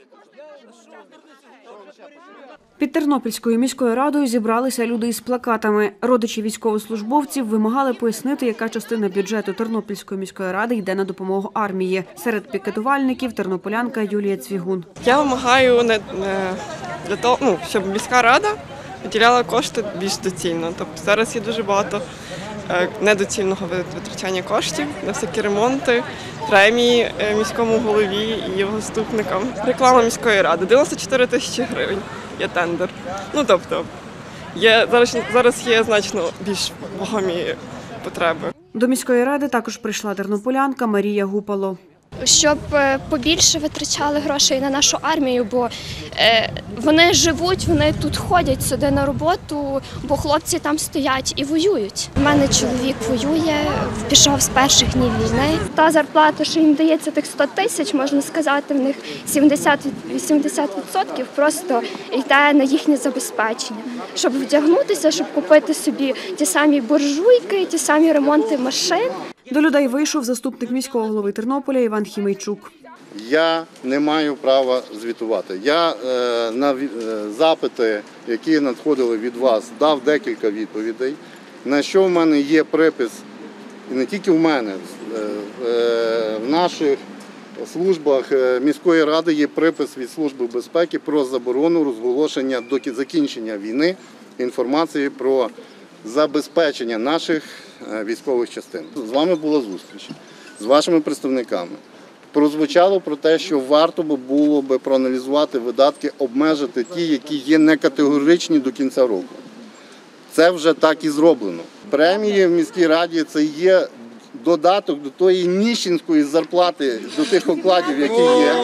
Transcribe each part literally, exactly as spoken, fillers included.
Під Тернопільською міською радою зібралися люди із плакатами. Родичі військовослужбовців вимагали пояснити, яка частина бюджету Тернопільської міської ради йде на допомогу армії. Серед пікетувальників тернополянка Юлія Цвігун. Я вимагаю не для того, ну, щоб міська рада виділяла кошти більш доцільно. Тобто зараз є дуже багато недоцільного витрачання коштів на всякі ремонти, премії міському голові і його заступникам. Реклама міської ради – дев'яносто чотири тисячі гривень є тендер. Ну, тобто, є, зараз, зараз є значно більш вагомі потреби. До міської ради також прийшла тернополянка Марія Гупало. Щоб побільше витрачали грошей на нашу армію, бо вони живуть, вони тут ходять сюди на роботу, бо хлопці там стоять і воюють. У мене чоловік воює, пішов з перших днів війни. Та зарплата, що їм дається тих сто тисяч, можна сказати, в них сімдесят-вісімдесят відсотків просто йде на їхнє забезпечення. Щоб вдягнутися, щоб купити собі ті самі буржуйки, ті самі ремонти машин. До людей вийшов заступник міського голови Тернополя Іван Хімейчук. Я не маю права звітувати. Я е, на е, запити, які надходили від вас, дав декілька відповідей, на що в мене є припис, і не тільки в мене, е, е, в наших службах міської ради є припис від Служби безпеки про заборону розголошення до закінчення війни інформації про забезпечення наших військових частин. З вами була зустріч, з вашими представниками. Прозвучало про те, що варто було б проаналізувати видатки, обмежити ті, які є некатегоричні до кінця року. Це вже так і зроблено. Премії в міській раді – це є додаток до тої ніщенської зарплати, до тих окладів, які є.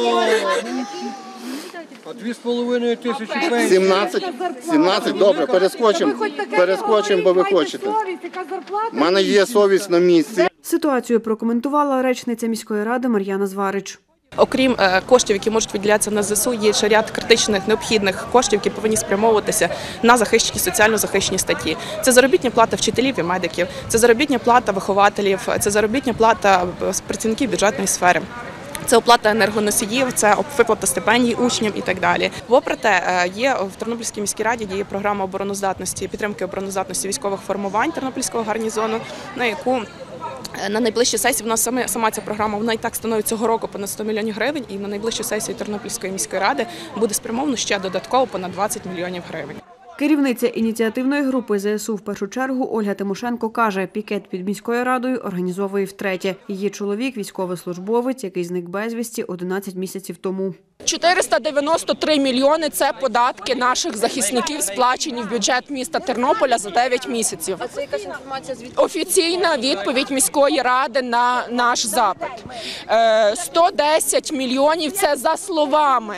Дві з половиною тисячі пенсій. сімнадцять, сімнадцять, добре, перескочимо, перескочимо, бо ви хочете. У мене є совість на місці. Ситуацію прокоментувала речниця міської ради Мар'яна Зварич. Окрім коштів, які можуть виділятися на ЗСУ, є ще ряд критичних необхідних коштів, які повинні спрямовуватися на захищені, соціально захищені статті. Це заробітня плата вчителів і медиків, це заробітня плата вихователів, це заробітня плата працівників бюджетної сфери. Це оплата енергоносіїв, це виплата стипендій учням і так далі. Попри те, є в Тернопільській міській раді діє програма обороноздатності, підтримки обороноздатності військових формувань Тернопільського гарнізону, на яку на найближчій сесії, в нас саме, сама ця програма, вона і так становить цього року понад сто мільйонів гривень, і на найближчу сесію Тернопільської міської ради буде спрямовано ще додатково понад двадцять мільйонів гривень. Керівниця ініціативної групи ЗСУ в першу чергу Ольга Тимошенко каже, пікет під міською радою організовує втретє. Її чоловік – військовослужбовець, який зник безвісті одинадцять місяців тому. чотириста дев'яносто три мільйони – це податки наших захисників, сплачені в бюджет міста Тернополя за дев'ять місяців. А це якась інформація звідки? Офіційна відповідь міської ради на наш запит. сто десять мільйонів – це за словами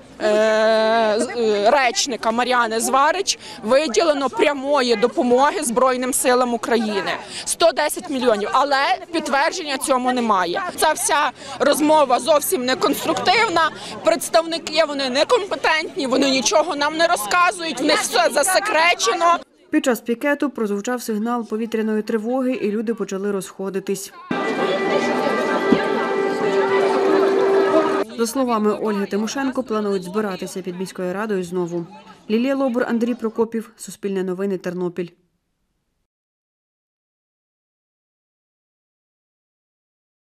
речника Мар'яни Зварич виділено прямої допомоги Збройним силам України. сто десять мільйонів, але підтвердження цьому немає. Ця вся розмова зовсім не конструктивна, представники вони некомпетентні, вони нічого нам не розказують, в них все засекречено. Під час пікету прозвучав сигнал повітряної тривоги і люди почали розходитись. За словами Ольги Тимошенко, планують збиратися під міською радою знову. Лілія Лобур, Андрій Прокопів, Суспільне новини, Тернопіль.